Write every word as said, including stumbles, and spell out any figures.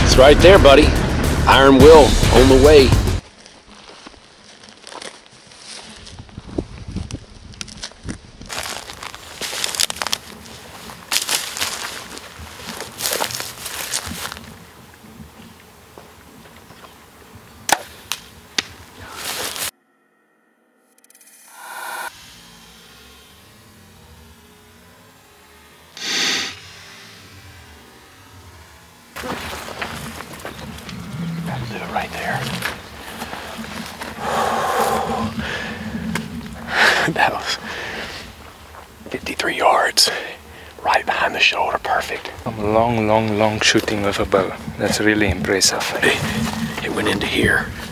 It's right there, buddy. Iron will on the way. Do it right there. That was fifty-three yards. Right behind the shoulder, perfect. Some long, long, long shooting with a bow. That's really impressive. It went into here.